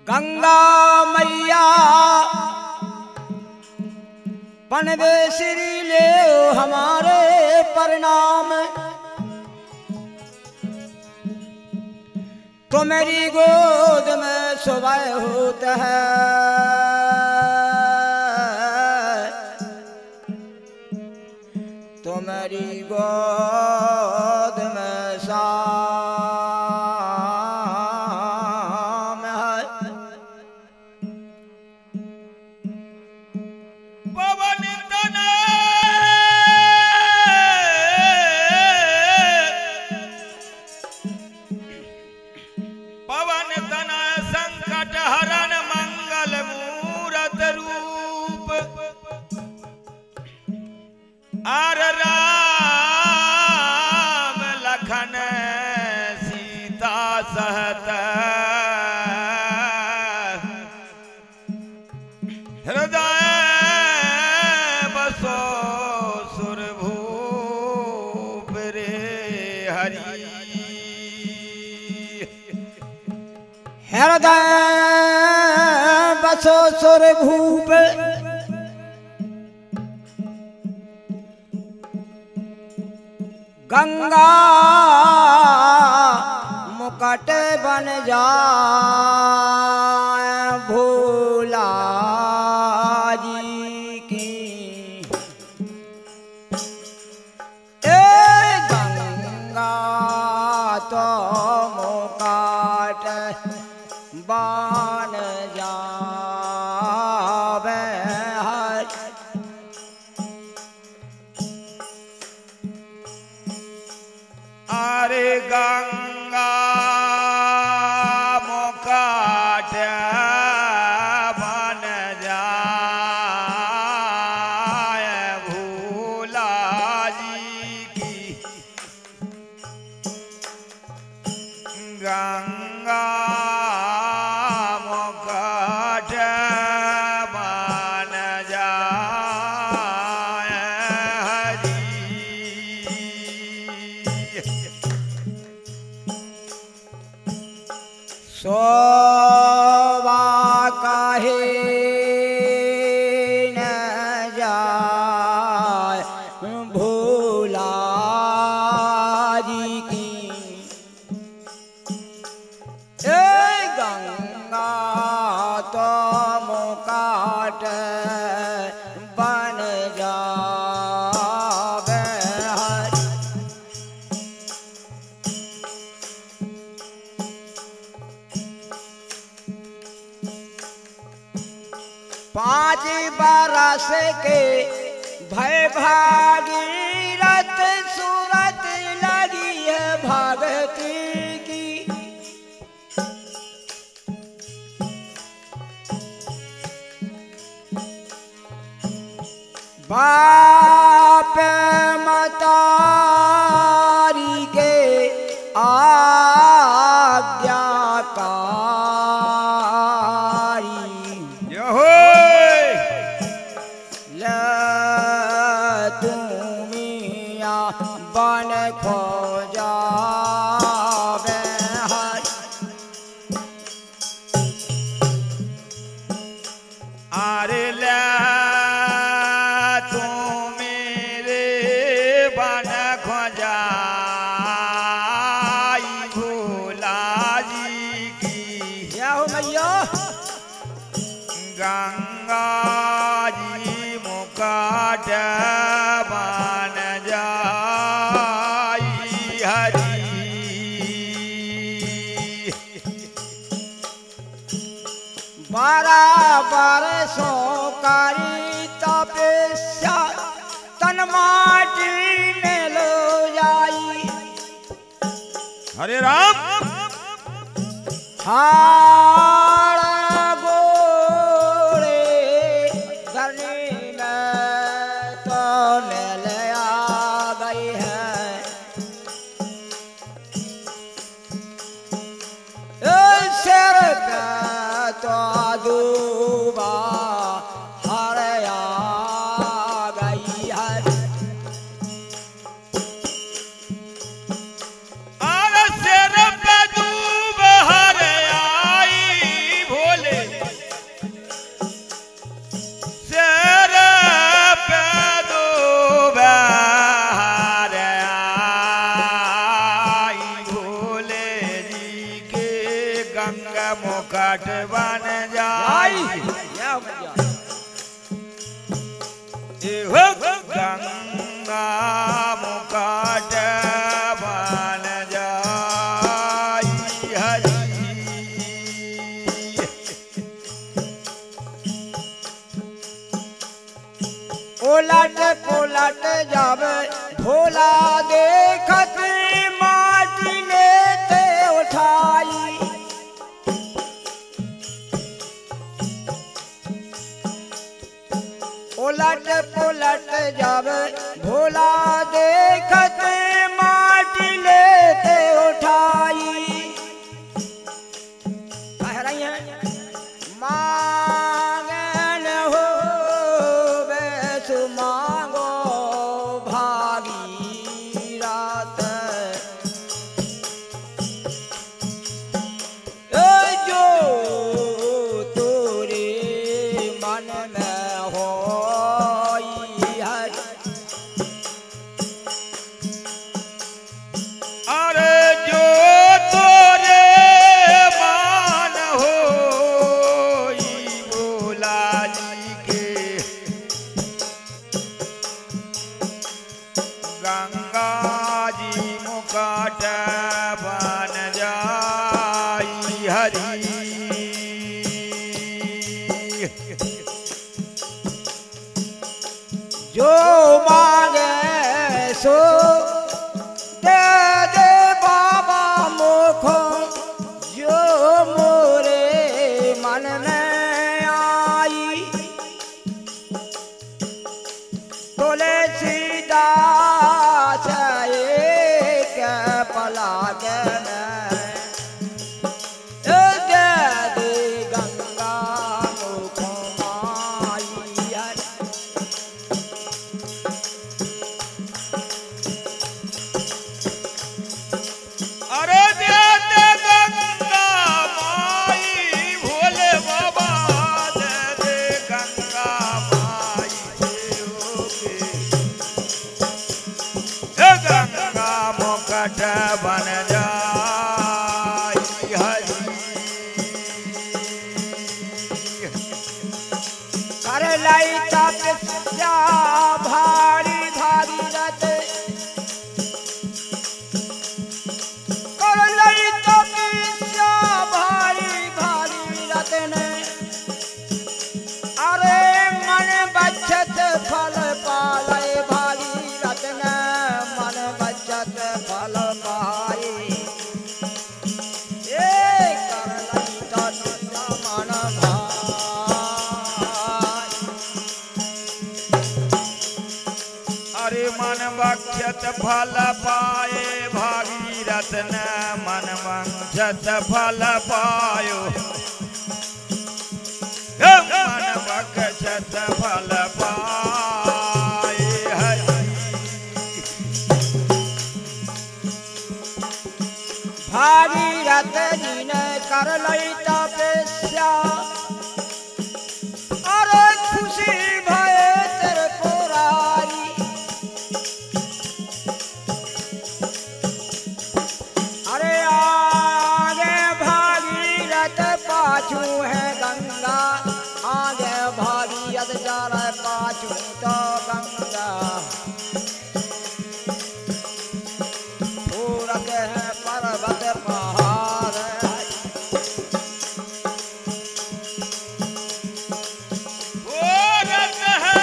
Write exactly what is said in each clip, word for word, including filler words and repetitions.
गंगा मैया पनवे श्री ले हमारे प्रणाम। तो मेरी गोद में सुबह होता है, तो मेरी गोद में शाम है। पवन तना पवन तना संकट हरण मंगल मूरत रूप। आर राम लखन सीता सहत हृदय बसो सुरभूप रे हरि। हृदय बसो सुरभूप गंगा मुकट बन जाए भोला जी की। ए गंगा तो मुकट बन जावे हर। अरे गंगा मुकट बन जाए भोला जी की। गंगा मुकट बन जाए हरि। सोवा काहे न जाए भोला जी की। ए गंगा तो मुकट बन जावे हर। पाँच बरस के भय भागीरथ सूरत लगी है भगती की। बाप मतारी के आज्ञाकारी तुमिया बन खो जावे हर। आरे ला तू मेरे बन खो जाई भोला जी की। क्या हो मैया गंगा जी मुकट बन जाई हरि। बराबर सो करी तपस्या तन माटी में लो जाई। हरे राम हाड़ गोड़े धरनी में तो मेल आ गई है। सिर पे तो दूबा हर आ गई है। आर सिर पे दूब हर आई भोला गंगा मुकट बन आई जाई या भैया हो गंगा मुकट बन जाई हरि उलट पुलट जब भोला देखत माटी लेते उठाई उलट पुलट जब भोला देखत माटी लेते उठाई कह रही हैं मांगन हो बेसु मांगो भागी रात ए जो तोरे मन में हो अरे जो तोरे मान हो भोला जी के गंगा जी मुकट बन जाई हरि जो मांगे सो दे दे बाबा मुखो जो मोरे मन में आई तुलसीदास एक पलाक में दे दे गंगा मुखो माई अरे दे दे गंगा माई भोले बाबा दे दे गंगा माई के हे गंगा मुकट बन जाई हरि कर लाई तपस्या भारी भागीरथ कर लाई तपस्या भारी भागीरथ ने अरे मन बचत फल पाले भागीरथ ने मन बचत फल पाए ए कर लाई तपस्या मन भाई अरे मन बक्षत फल पाए भागीरथ न मन वंशत फल पायो हे मन बक्षत फल पाए हरि भागीरथ जी ने कर लई तपस्या अरे खुशी भये तेरे पुरारी अरे आगे भागीरथ पाछू है गंगा आगे भागीरथ जा रहे पाछू तो गंगा पूरत है पर्वत पहाड़ भोरत है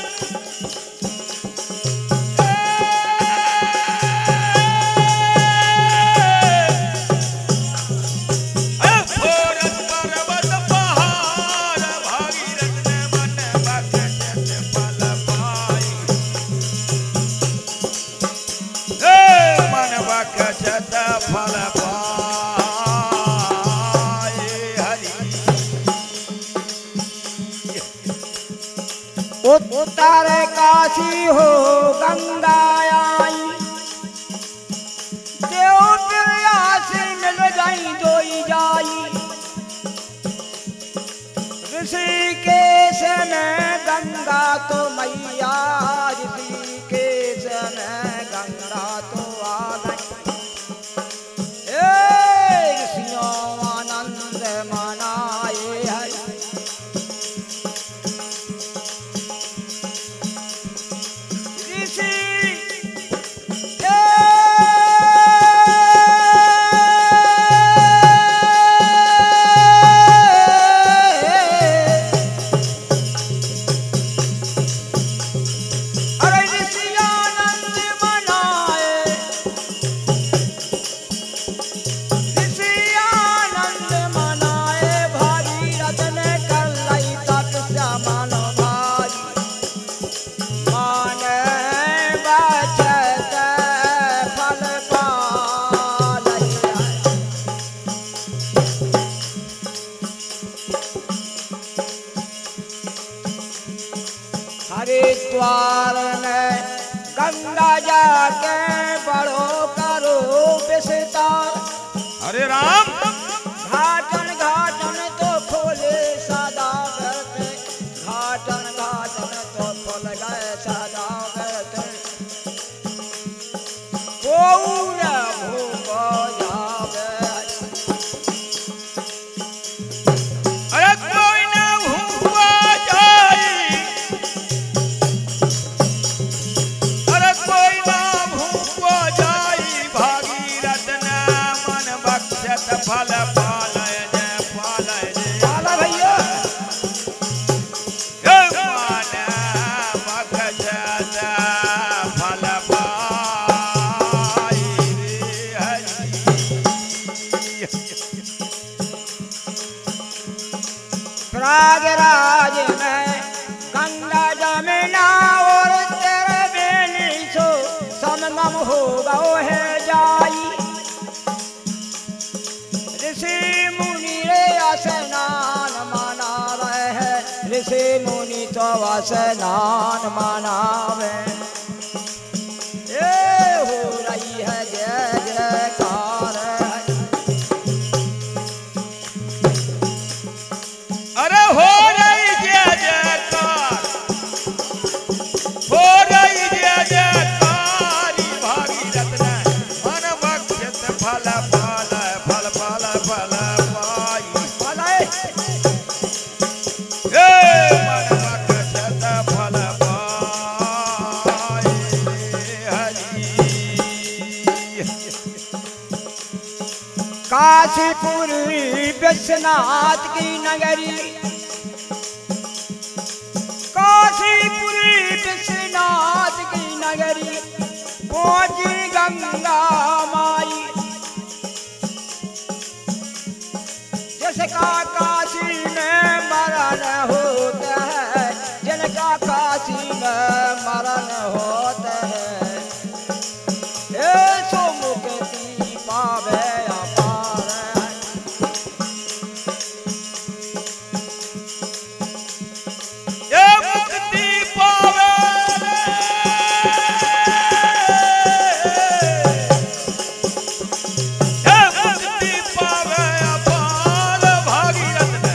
भोरत पर्वत पहाड़ भागीरथ ने मन बक्षत फल पाई हे मन बक्षत फल पाए हरि उत्तर काशी हो गंगा आई देव प्रयासी मिल गई दोई जाई ऋषिकेश में गंगा तो मैया ऋषिकेश में गंगा तो आ गई ए ऋषियों आनंद द्वार में गंगा जाके बड़ो करो विस्तार। हरे राम घाटन घाटन तो खोले सदा करते, घाटन घाटन तो खोल गए सदा करते। पूरा भूख जावे, अरे कोई ना हुआ जाई, अरे कोई ना हुआ जाई। भागीरथ ने मन बख्शत फल पालय जय पालय जय पाला भैया मन बख्शत फल पाई रे हरि। प्रयागराज में गंगा जमुना और तेरे बेली सो संगम होगा है जाई। ऋषि मुनि रे स्नान मना रहे हैं, ऋषि मुनि तो स्नान मनावे। ये हो रही है जय जयकार, अरे हो रही जय जयकार, हो रही जय जयकारी। भागीरथ ने मन बख्शत फल पालय फल फल फल पाई। भले हे मन बख्शत फल पाई रे हरि। काशीपुरी विश्वनाथ की नगरी, काशीपुरी विश्वनाथ की नगरी पहुंची गंगा माई। जिसका काशी में मरण होता है, जिनका काशी में मरण होता है, ये सो मुक्ति पावे अपार। ये मुक्ति पावे ये मुक्ति पावे अपार। भागीरथ ने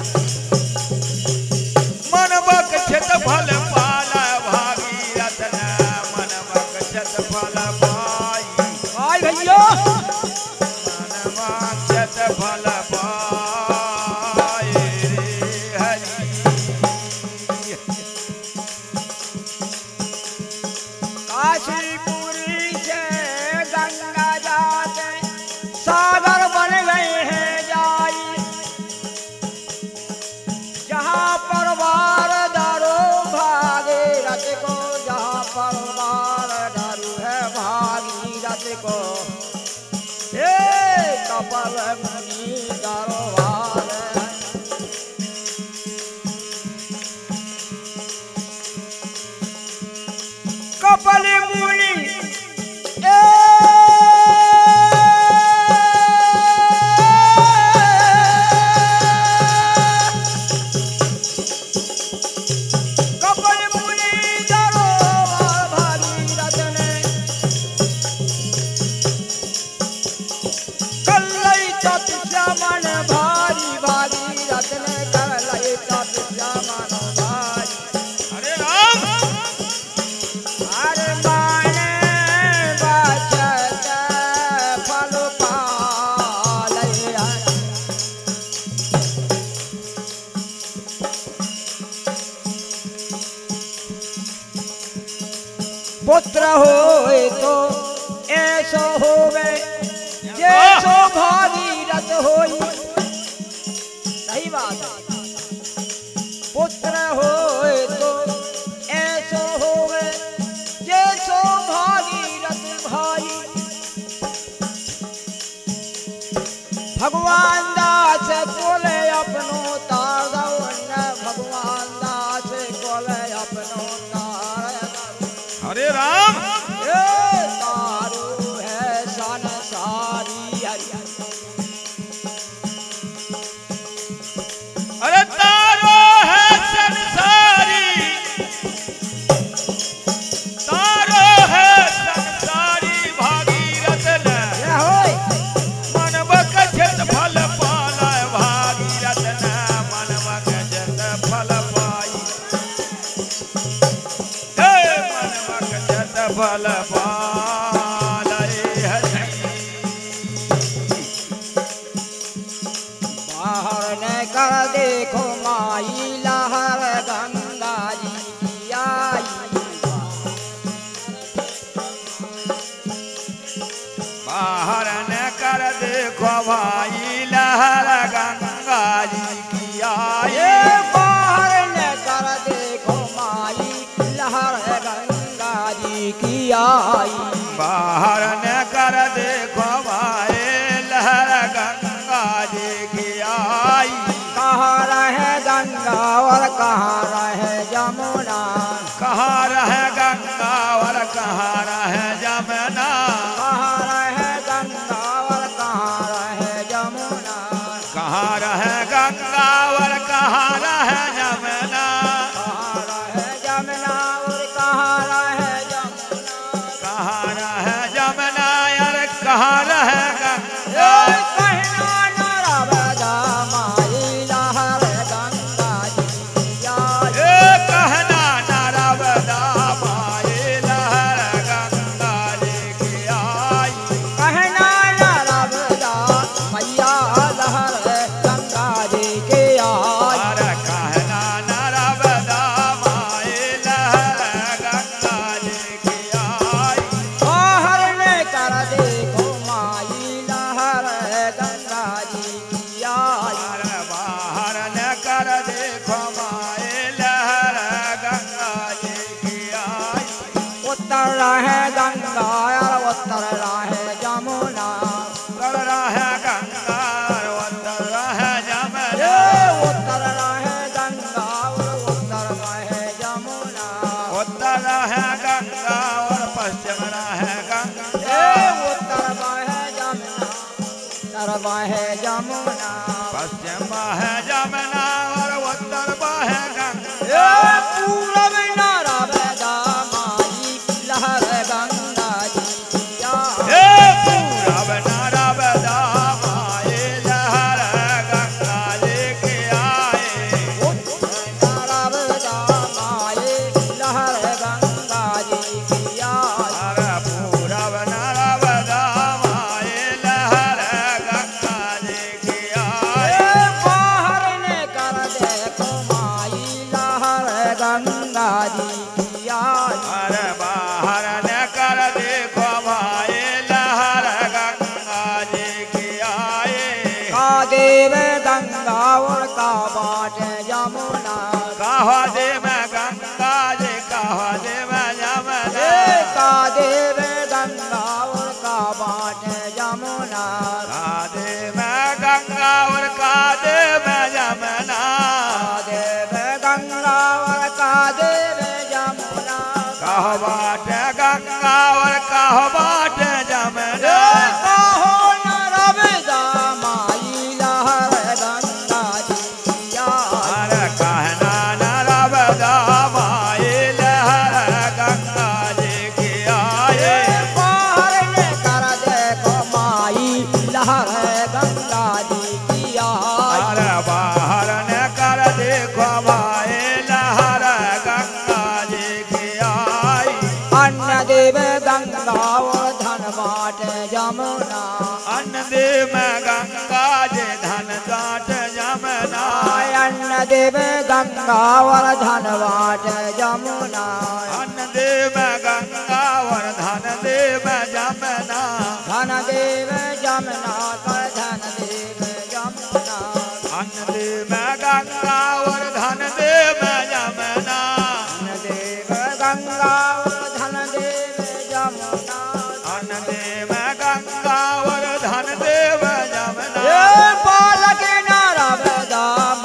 मन बख्शत फल पालय, भागीरथ ने मन बख्शत फल पाई। आई भैया मन बख्शत फल पाई रे हरि। काशीपुरी से गंगा जाते सागर बन गए हैं जाई। जहाँ पर बार दारो भागीरथ को, जहाँ पर बार दारू है भागीरथ को, ये कपल मुनि दरबार है। कपल मुनि ए कपल मुनि दरबार भागीरथ ने कलई तपस्या मन भारी, भागीरथ ने कलई तपस्या मन भारी। हरे राम अरे माने बचत फल पालय, पुत्र होए तो ऐसो होवे जैसो भागीरथ होई। सही बात है, पुत्र होए तो ऐसो होवे जैसो भागीरथ भाई। भगवान दास कोले अपनो तार दो, भगवान दास कोले अपनो तार दो। हरे राम ये तारू है संसारी हरि हरि। अरे तारो है संसारी, ने कर देखो माई लहर गंगा जी की आई। बाहर ने कर देखो भाई लहर गंगा जी की आई। ये बाहर ने कर देखो माई लहर गंगा जी की आई। बाहर ने कर देखो भाई लहर गंगा जी की आई। कहाँ रहे गंगा और कहाँ रहे जमुना। कहाँ रहे गंगा और कहाँ रहे जमुना। कहाँ रहे गंगा और कहाँ रहे जमुना। कहाँ रहे गंगा और कहाँ रहे जमुना। कहाँ रहे जमुना और कहाँ रहे जमुना। कहाँ रहे जमुना यार कहाँ रहे गंगा। ए कहना नर्मदा माई लहर गंगा जी की आई। ए कहना नर्मदा माई लहर गंगा जी की आई। कहना नर्मदा मैया लहर गंगा जी की आई। अरे कहना नर्मदा माई लहर गंगा जी की आई। बाहर ने कर देखो माई लहर गंगा जी की आई। अरे बाहर न कर देखो माए लहर गंगा जी की आई। उत्तर रहे गंगा और उत्तर रहे जमुना। उत्तर रहे गंगा और उत्तर रहे जमुना। ये उत्तर रहे गंगा और उत्तर रहे जमुना। उत्तर रहे गंगा और पश्चिम रहे गंगा। ये उत्तर रहे जमुना उत्तर रहे जमुना। पश्चिम है जमुना और उत्तर है गंगा। ये पूरब नर्मदा माई लहर गंगा जी की आई। ए पूरब नर्मदा माए लहर गंगा जी की आई। नर्मदा माई लहर गंगा जी की आई। अरे पूरब नर्मदा माए लहर गंगा जी की आई। ए बाहर ने कर देखो माई लहर गंगा जी की आई। अरे बाहर न कर देखो भाई लहर गंगा जी की आई। का देव गंगा और का बाट जमुना। कहा दे मैं गंगा जी कहा दे मैं जमुना। ए का देव गंगा और का बाट जमुना। कहा दे मैं गंगा और कहा दे मैं जमुना। का देव गंगा और का देव जमुना। कह बाट गंगा और कह बाट जमुना। ए कहो नर्मदा माई लहर गंगा जी की आई। अरे कहना नर्मदा माए लहर गंगा जी की आई। ए बाहर ने कर देखो माई लहर गंगा जी की आई। अरे बाहर न कर देखो भाई लहर गंगा जी की आई। अन्न देव गंगा और धन बाट जमुना। अन्न दे मैं गंगा जी धन जाट जमुना। अन्न देव गंगा और धन बाट जमुना। अन्न दे मैं गंगा और धन दे मैं जमुना। धन देव जमुना कर धन देव जमुना। अन्न दे मैं गंगा और धन दे मैं जमुना। धन देव गंगा और धन देव जमुना। अन्न दे मैं गंगा और धन दे मैं जमुना। ये बालक नर्मदा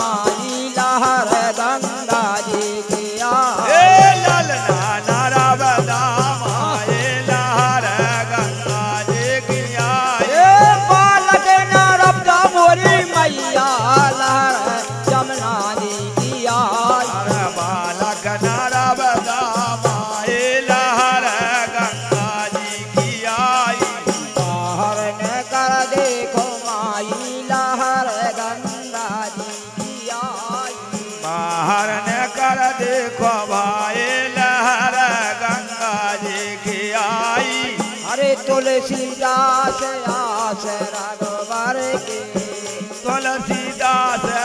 माई लहर गंगा जी की आई। ए ललना नर्मदा माए लहर गंगा जी की आई। ये बालक नर्मदा मोरी मैया लहर जमुना जी की आई। अरे बालक नर्मदा माए लहर गंगा जी की आई। बाहर ने कर देखो माई लहर गंगा जी की आई। बाहर न कर देखो भाई लहर गंगा जी की आई। अरे तुलसीदास आस रघुवर के। तुलसीदास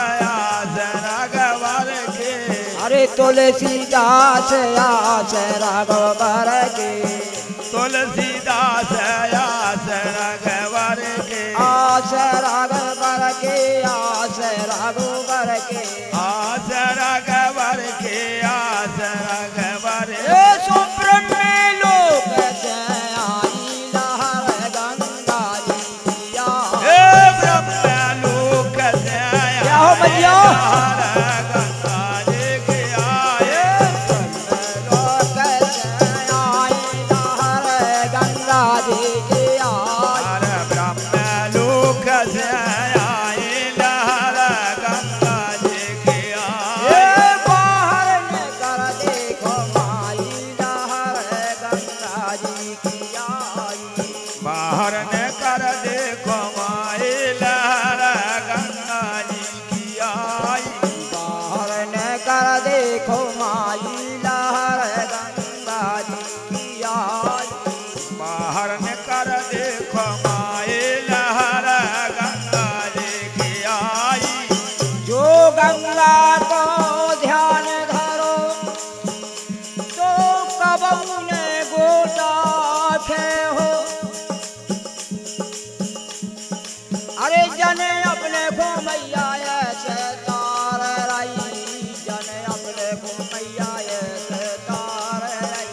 तुलसीदास आस रघुबर के तुलसीदास आस रघुबर के आस रघुबर के आस रघुबर के आस रघुबर के आस रघुबर ए सुब्रह्मण्य लोक से आई लहर गंगा जी किया हे ब्रह्म लोक से क्या हो भैया गंगा जी के आए लोक से आई लहर गंगा जी किया ब्रह्म लोक से आए लहर गंगा जी के आए बाहर निकर देखो माई लहर गंगा जी की आई बाहर न कर देखो माए लहर गंगा जी की आई बाहर निकर देखो माई लहर गंगा जी की आई बाहर न कर देखो माए लहर गंगा जी की आई जो गंगा को ध्यान धरो तो कबू ने गोटा थे हो अरे जने अपने को मैया ऐसे तार रही जने अपने को मैया ऐसे तार रही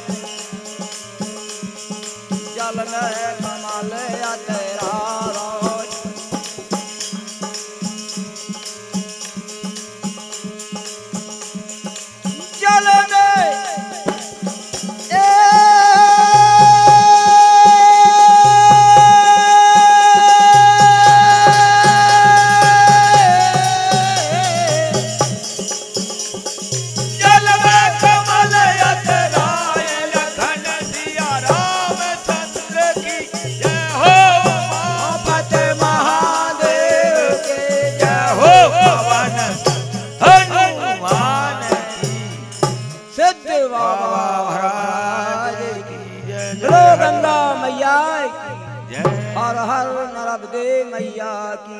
जल में कमल या तेरा रोज जल में ए जल में कमल यतराय लखन सिया रामचंद्र की जय हो फत महादेव के जय हो पवन हनुमान की सिद्ध बाबा महाराज की बोलो गंगा मैया की जय हर हर नर्मदे मैया की